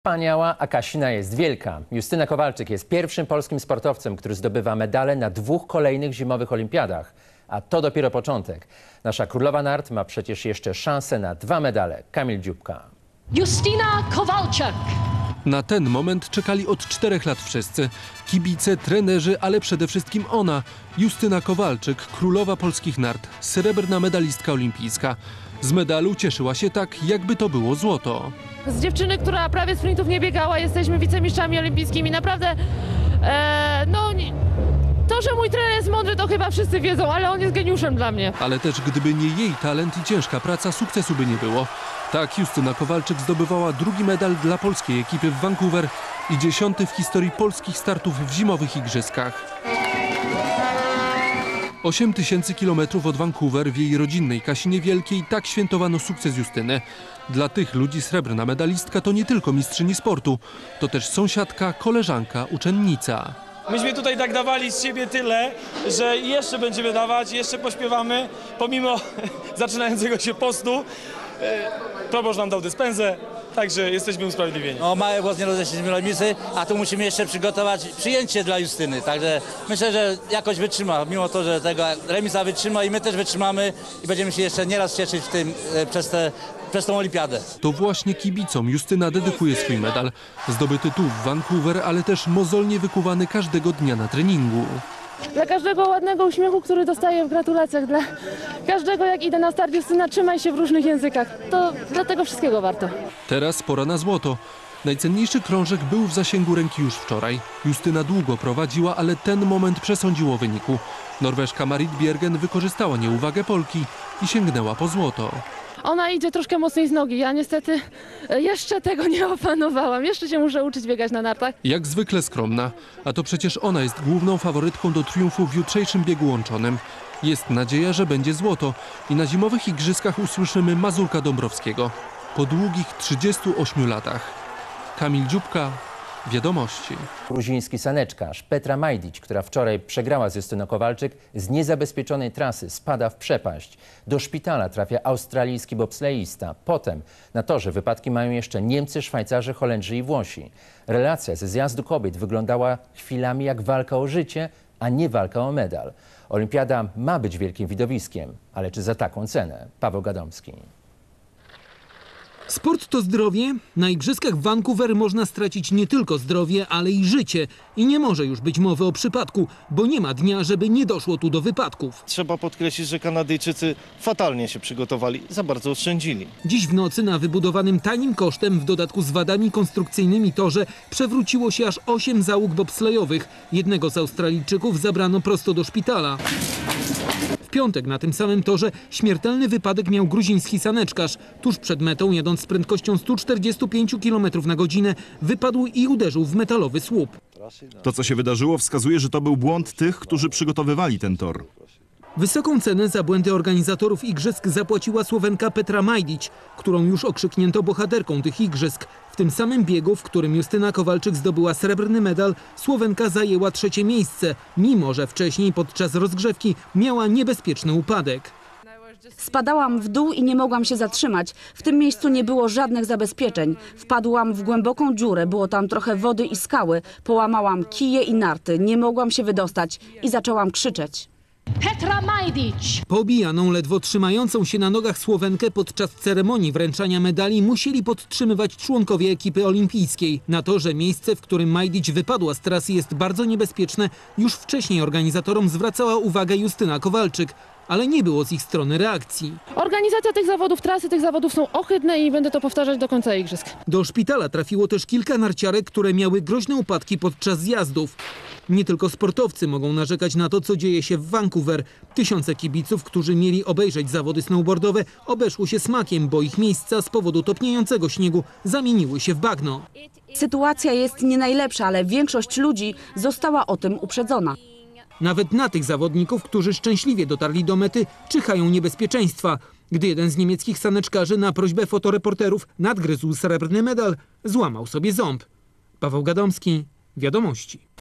Wspaniała, a Kasina jest wielka. Justyna Kowalczyk jest pierwszym polskim sportowcem, który zdobywa medale na 2 kolejnych zimowych olimpiadach. A to dopiero początek. Nasza królowa nart ma przecież jeszcze szansę na 2 medale. Kamil Dziubka. Justyna Kowalczyk. Na ten moment czekali od 4 lat wszyscy. Kibice, trenerzy, ale przede wszystkim ona. Justyna Kowalczyk, królowa polskich nart, srebrna medalistka olimpijska. Z medalu cieszyła się tak, jakby to było złoto. Z dziewczyny, która prawie sprintów nie biegała, jesteśmy wicemistrzami olimpijskimi. Naprawdę, to, że mój trener jest mądry, to chyba wszyscy wiedzą, ale on jest geniuszem dla mnie. Ale też gdyby nie jej talent i ciężka praca, sukcesu by nie było. Tak Justyna Kowalczyk zdobywała 2. medal dla polskiej ekipy w Vancouver i 10. w historii polskich startów w zimowych igrzyskach. 8000 kilometrów od Vancouver w jej rodzinnej Kasinie Wielkiej tak świętowano sukces Justyny. Dla tych ludzi srebrna medalistka to nie tylko mistrzyni sportu, to też sąsiadka, koleżanka, uczennica. Myśmy tutaj tak dawali z siebie tyle, że jeszcze będziemy dawać, jeszcze pośpiewamy, pomimo zaczynającego się postu. Proboszcz nam dał dyspensę, także jesteśmy usprawiedliwieni. Mały głos nie rozeszliśmy rolnicy, a tu musimy jeszcze przygotować przyjęcie dla Justyny. Także myślę, że jakoś wytrzyma, mimo to, że tego remisa wytrzyma i my też wytrzymamy i będziemy się jeszcze nieraz cieszyć przez tą olimpiadę. To właśnie kibicom Justyna dedykuje swój medal. Zdobyty tu w Vancouver, ale też mozolnie wykuwany każdego dnia na treningu. Dla każdego ładnego uśmiechu, który dostaję w gratulacjach, dla każdego, jak idę na start, Justyna, trzymaj się w różnych językach. To dla tego wszystkiego warto. Teraz pora na złoto. Najcenniejszy krążek był w zasięgu ręki już wczoraj. Justyna długo prowadziła, ale ten moment przesądził o wyniku. Norweżka Marit Bjergen wykorzystała nieuwagę Polki i sięgnęła po złoto. Ona idzie troszkę mocniej z nogi. Ja niestety jeszcze tego nie opanowałam. Jeszcze się muszę uczyć biegać na nartach. Jak zwykle skromna, a to przecież ona jest główną faworytką do triumfu w jutrzejszym biegu łączonym. Jest nadzieja, że będzie złoto i na zimowych igrzyskach usłyszymy Mazurka Dąbrowskiego. Po długich 38 latach. Kamil Dziubka, Wiadomości. Gruziński saneczkarz Petra Majdić, która wczoraj przegrała z Justyną Kowalczyk, z niezabezpieczonej trasy spada w przepaść. Do szpitala trafia australijski bobsleista. Potem na torze wypadki mają jeszcze Niemcy, Szwajcarzy, Holendrzy i Włosi. Relacja ze zjazdu kobiet wyglądała chwilami jak walka o życie, a nie walka o medal. Olimpiada ma być wielkim widowiskiem, ale czy za taką cenę? Paweł Gadomski. Sport to zdrowie. Na igrzyskach w Vancouver można stracić nie tylko zdrowie, ale i życie. I nie może już być mowy o przypadku, bo nie ma dnia, żeby nie doszło tu do wypadków. Trzeba podkreślić, że Kanadyjczycy fatalnie się przygotowali, za bardzo oszczędzili. Dziś w nocy na wybudowanym tanim kosztem, w dodatku z wadami konstrukcyjnymi torze, przewróciło się aż 8 załóg bobslejowych. Jednego z Australijczyków zabrano prosto do szpitala. W piątek na tym samym torze śmiertelny wypadek miał gruziński saneczkarz. Tuż przed metą, jadąc z prędkością 145 km na godzinę, wypadł i uderzył w metalowy słup. To, co się wydarzyło, wskazuje, że to był błąd tych, którzy przygotowywali ten tor. Wysoką cenę za błędy organizatorów igrzysk zapłaciła Słowenka Petra Majdić, którą już okrzyknięto bohaterką tych igrzysk. W tym samym biegu, w którym Justyna Kowalczyk zdobyła srebrny medal, Słowenka zajęła 3. miejsce, mimo że wcześniej podczas rozgrzewki miała niebezpieczny upadek. Spadałam w dół i nie mogłam się zatrzymać. W tym miejscu nie było żadnych zabezpieczeń. Wpadłam w głęboką dziurę, było tam trochę wody i skały. Połamałam kije i narty, nie mogłam się wydostać i zaczęłam krzyczeć. Petra Majdić. Pobijaną, ledwo trzymającą się na nogach Słowenkę podczas ceremonii wręczania medali musieli podtrzymywać członkowie ekipy olimpijskiej. Na to, że miejsce, w którym Majdić wypadła z trasy, jest bardzo niebezpieczne, już wcześniej organizatorom zwracała uwagę Justyna Kowalczyk. Ale nie było z ich strony reakcji. Organizacja tych zawodów, trasy tych zawodów są ohydne i będę to powtarzać do końca igrzysk. Do szpitala trafiło też kilka narciarek, które miały groźne upadki podczas zjazdów. Nie tylko sportowcy mogą narzekać na to, co dzieje się w Vancouver. Tysiące kibiców, którzy mieli obejrzeć zawody snowboardowe, obeszło się smakiem, bo ich miejsca z powodu topniejącego śniegu zamieniły się w bagno. Sytuacja jest nie najlepsza, ale większość ludzi została o tym uprzedzona. Nawet na tych zawodników, którzy szczęśliwie dotarli do mety, czyhają niebezpieczeństwa. Gdy jeden z niemieckich saneczkarzy na prośbę fotoreporterów nadgryzł srebrny medal, złamał sobie ząb. Paweł Gadomski, Wiadomości.